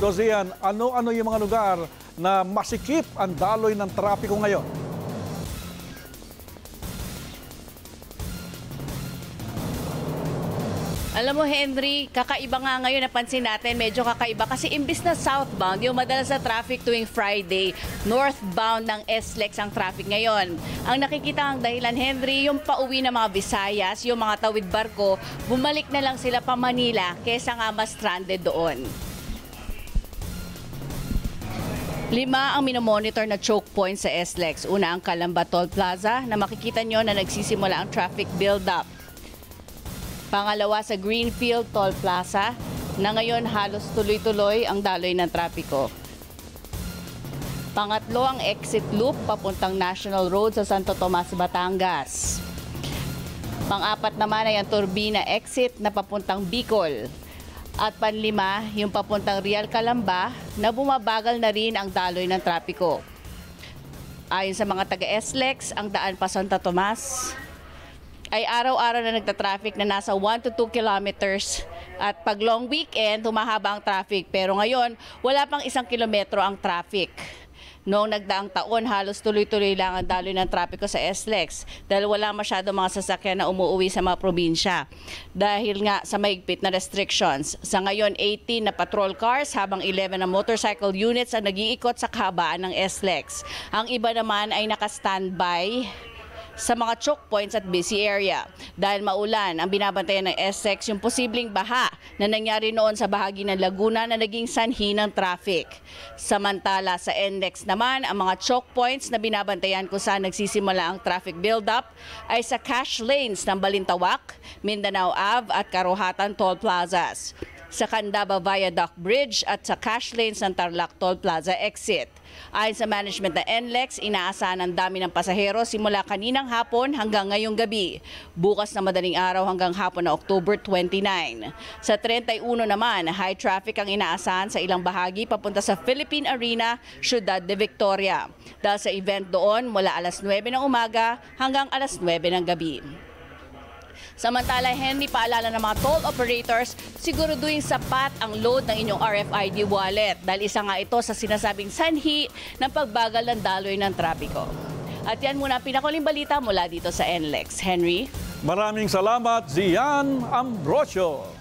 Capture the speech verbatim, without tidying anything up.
So Zian, ano-ano yung mga lugar na masikip ang daloy ng trapiko ngayon? Alam mo, Henry, kakaiba nga ngayon, napansin natin, medyo kakaiba kasi imbis na southbound, yung madalas sa traffic tuwing Friday, northbound ng S L E X ang traffic ngayon. Ang nakikita ang dahilan, Henry, yung pauwi ng mga Visayas, yung mga tawid barko, bumalik na lang sila pa Manila kesa nga mas stranded doon. Lima ang minomonitor na choke points sa S L E X. Una ang Calamba Toll Plaza na makikita nyo na nagsisimula ang traffic build-up. Pangalawa sa Greenfield Toll Plaza na ngayon halos tuloy-tuloy ang daloy ng trapiko. Pangatlo ang exit loop papuntang National Road sa Santo Tomas, Batangas. Pang-apat naman ay ang Turbina exit na papuntang Bicol. At panlima, yung papuntang Real Calamba na bumabagal na rin ang daloy ng trapiko. Ayon sa mga taga-S L E X, ang daan pa Santo Tomas ay araw-araw na nagta-traffic na nasa one to two kilometers. At pag long weekend, humahaba ang traffic. Pero ngayon, wala pang isang kilometro ang traffic. Noong nagdaang taon, halos tuloy-tuloy lang ang daloy ng trapiko sa S L E X dahil wala masyado mga sasakyan na umuwi sa mga probinsya. Dahil nga sa mahigpit na restrictions. Sa ngayon, eighteen na patrol cars habang eleven na motorcycle units ang nag-iikot sa kahabaan ng S L E X. Ang iba naman ay naka-standby sa mga choke points at busy area. Dahil maulan, ang binabantayan ng S L E X yung posibleng baha na nangyari noon sa bahagi ng Laguna na naging sanhi ng traffic. Samantala sa N L E X naman, ang mga choke points na binabantayan kung saan nagsisimula ang traffic build-up ay sa cash lanes ng Balintawak, Mindanao Ave at Karuhatan Toll Plazas, sa Candaba Viaduct Bridge at sa cash lanes ng Tarlac Toll Plaza exit. Ayon sa management ng N L E X, inaasahan ang dami ng pasahero simula kaninang hapon hanggang ngayong gabi. Bukas na madaling araw hanggang hapon na October twenty-nine. Sa thirty-one naman, high traffic ang inaasahan sa ilang bahagi papunta sa Philippine Arena, Ciudad de Victoria. Dahil sa event doon mula alas nuwebe ng umaga hanggang alas nuwebe ng gabi. Samantala, Henry, paalala ng mga toll operators, siguraduhin sapat ang load ng inyong R F I D wallet dahil isa nga ito sa sinasabing sanhi ng pagbagal ng daloy ng trapiko. At yan muna ang pinakuling balita mula dito sa N L E X. Henry? Maraming salamat, Zian Ambrosio.